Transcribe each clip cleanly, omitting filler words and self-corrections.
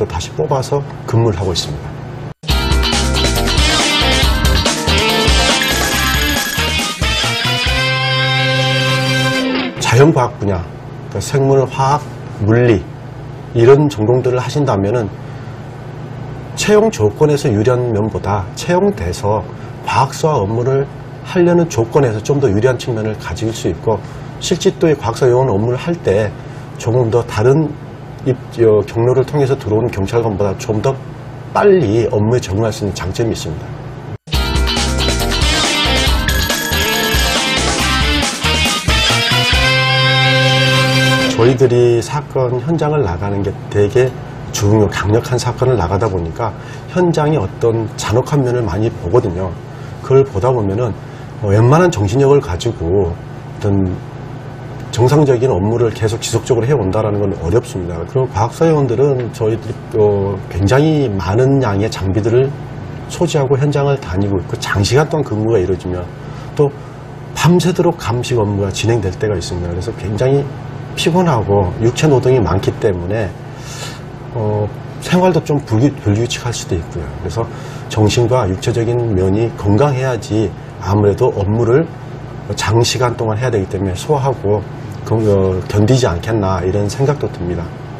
또 다시 뽑아서 근무를 하고 있습니다. 자연과학 분야, 그러니까 생물, 화학, 물리 이런 전공들을 하신다면은 채용 조건에서 유리한 면보다 채용돼서 과학수학 업무를 하려는 조건에서 좀 더 유리한 측면을 가질 수 있고, 실질도의 과학사 요원 업무를 할 때 조금 더 다른 경로를 통해서 들어온 경찰관보다 좀 더 빨리 업무에 적응할 수 있는 장점이 있습니다. 저희들이 사건 현장을 나가는 게 되게 강력한 사건을 나가다 보니까 현장의 어떤 잔혹한 면을 많이 보거든요. 그걸 보다 보면은 웬만한 정신력을 가지고 어떤 정상적인 업무를 계속 지속적으로 해온다는 건 어렵습니다. 그리고 과학사회원들은 저희들이 굉장히 많은 양의 장비들을 소지하고 현장을 다니고 있고, 장시간 동안 근무가 이루어지면 또 밤새도록 감식 업무가 진행될 때가 있습니다. 그래서 굉장히 피곤하고 육체 노동이 많기 때문에 생활도 좀 불규칙할 수도 있고요. 그래서 정신과 육체적인 면이 건강해야지 아무래도 업무를 장시간 동안 해야 되기 때문에 소화하고 견디지 않겠나, 이런 생각도 듭니다.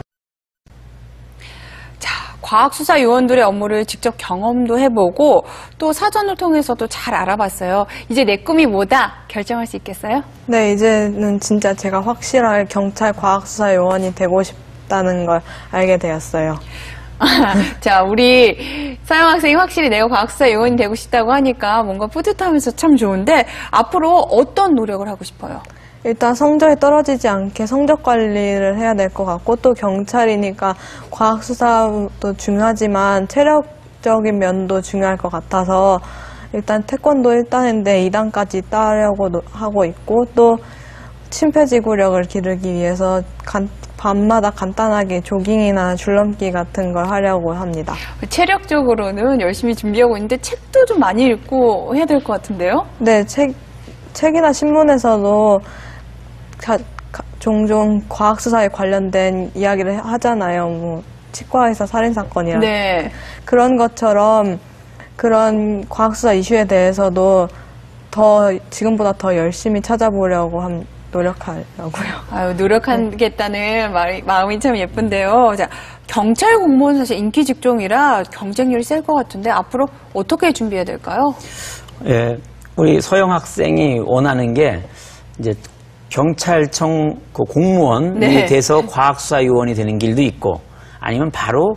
자, 과학수사 요원들의 업무를 직접 경험도 해보고 또 사전을 통해서도 잘 알아봤어요. 이제 내 꿈이 뭐다 결정할 수 있겠어요? 네, 이제는 진짜 제가 확실하게 경찰 과학수사 요원이 되고 싶다는 걸 알게 되었어요. 자, 우리 서영 학생이 확실히 내가 과학수사 요원이 되고 싶다고 하니까 뭔가 뿌듯하면서 참 좋은데, 앞으로 어떤 노력을 하고 싶어요? 일단 성적이 떨어지지 않게 성적 관리를 해야 될 것 같고, 또 경찰이니까 과학수사도 중요하지만 체력적인 면도 중요할 것 같아서 일단 태권도 1단인데 2단까지 따려고 하고 있고, 또 심폐지구력을 기르기 위해서 밤마다 간단하게 조깅이나 줄넘기 같은 걸 하려고 합니다. 체력적으로는 열심히 준비하고 있는데 책도 좀 많이 읽고 해야 될 것 같은데요? 네, 책이나 신문에서도 종종 과학수사에 관련된 이야기를 하잖아요. 뭐 치과의사 살인사건이랑. 네. 그런 것처럼 그런 과학수사 이슈에 대해서도 지금보다 더 열심히 찾아보려고 노력하려고요. 아유, 노력하겠다는 마음이 참 예쁜데요. 자, 경찰 공무원 사실 인기 직종이라 경쟁률이 셀 것 같은데 앞으로 어떻게 준비해야 될까요? 예, 우리 서영 학생이 원하는 게 이제 경찰청 공무원이 네. 돼서 과학수사 요원이 되는 길도 있고, 아니면 바로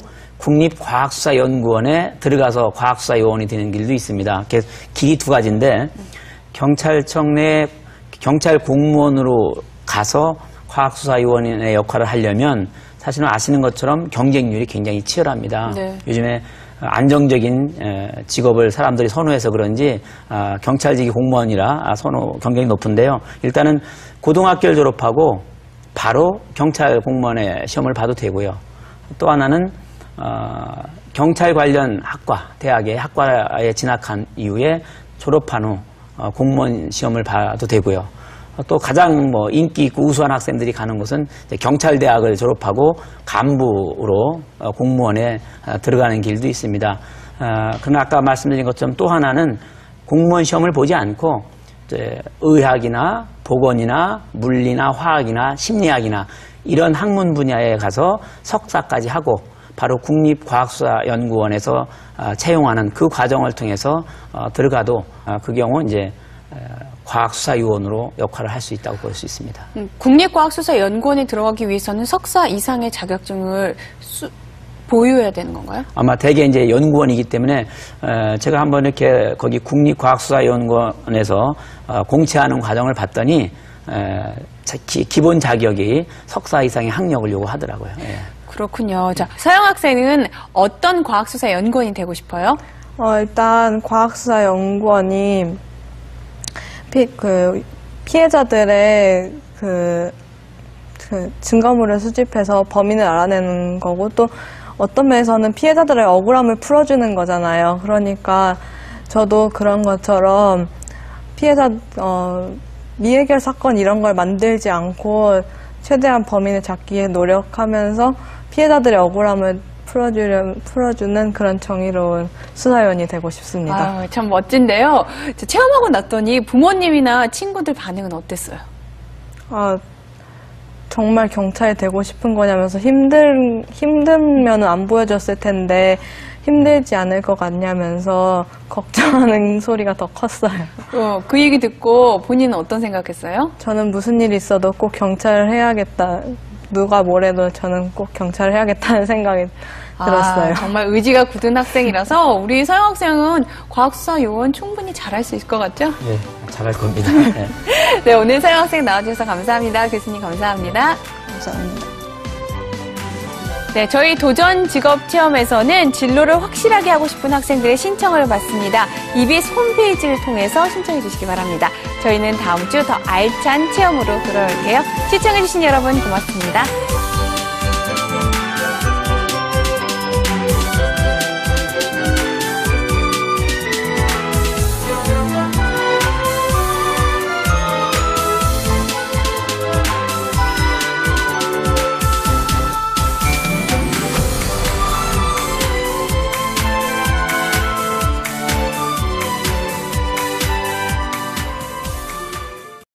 국립과학수사연구원에 들어가서 과학수사 요원이 되는 길도 있습니다. 길이 두 가지인데, 경찰청 내 경찰 공무원으로 가서 과학수사 요원의 역할을 하려면 사실은 아시는 것처럼 경쟁률이 굉장히 치열합니다. 네. 요즘에 안정적인 직업을 사람들이 선호해서 그런지 경찰직이 공무원이라 경쟁이 높은데요. 일단은 고등학교를 졸업하고 바로 경찰 공무원의 시험을 봐도 되고요. 또 하나는 경찰 관련 대학의 학과에 진학한 이후에 졸업한 후 공무원 시험을 봐도 되고요. 또 가장 인기 있고 우수한 학생들이 가는 곳은 경찰대학을 졸업하고 간부로 공무원에 들어가는 길도 있습니다. 그러나 아까 말씀드린 것처럼 또 하나는 공무원 시험을 보지 않고 의학이나 보건이나 물리나 화학이나 심리학이나 이런 학문 분야에 가서 석사까지 하고 바로 국립과학수사연구원에서 채용하는 그 과정을 통해서 들어가도 그 경우 이제 과학수사 요원으로 역할을 할 수 있다고 볼 수 있습니다. 국립과학수사연구원에 들어가기 위해서는 석사 이상의 자격증을 보유해야 되는 건가요? 아마 대개 이제 연구원이기 때문에 제가 한번 이렇게 거기 국립과학수사연구원에서 공채하는 과정을 봤더니 기본 자격이 석사 이상의 학력을 요구하더라고요. 예. 그렇군요. 자, 서영 학생은 어떤 과학수사연구원이 되고 싶어요? 일단 과학수사연구원이 피해자들의 증거물을 수집해서 범인을 알아내는 거고, 또 어떤 면에서는 피해자들의 억울함을 풀어주는 거잖아요. 그러니까 저도 그런 것처럼 미해결 사건 이런 걸 만들지 않고 최대한 범인을 잡기에 노력하면서 피해자들의 억울함을 풀어주는 그런 정의로운 수사위원이 되고 싶습니다. 아, 참 멋진데요. 체험하고 났더니 부모님이나 친구들 반응은 어땠어요? 정말 경찰이 되고 싶은 거냐면서 힘든 면은 안 보여줬을 텐데 힘들지 않을 것 같냐면서 걱정하는 소리가 더 컸어요. 그 얘기 듣고 본인은 어떤 생각했어요? 저는 무슨 일이 있어도 꼭 경찰을 해야겠다. 누가 뭐래도 저는 꼭 경찰을 해야겠다는 생각이 들었어요. 정말 의지가 굳은 학생이라서 우리 서영 학생은 과학수사 요원 충분히 잘할 수 있을 것 같죠? 네, 잘할 겁니다. 네. 네, 오늘 서영 학생 나와주셔서 감사합니다. 교수님 감사합니다. 감사합니다. 네, 저희 도전 직업 체험에서는 진로를 확실하게 하고 싶은 학생들의 신청을 받습니다. EBS 홈페이지를 통해서 신청해 주시기 바랍니다. 저희는 다음 주 더 알찬 체험으로 돌아올게요. 시청해 주신 여러분 고맙습니다.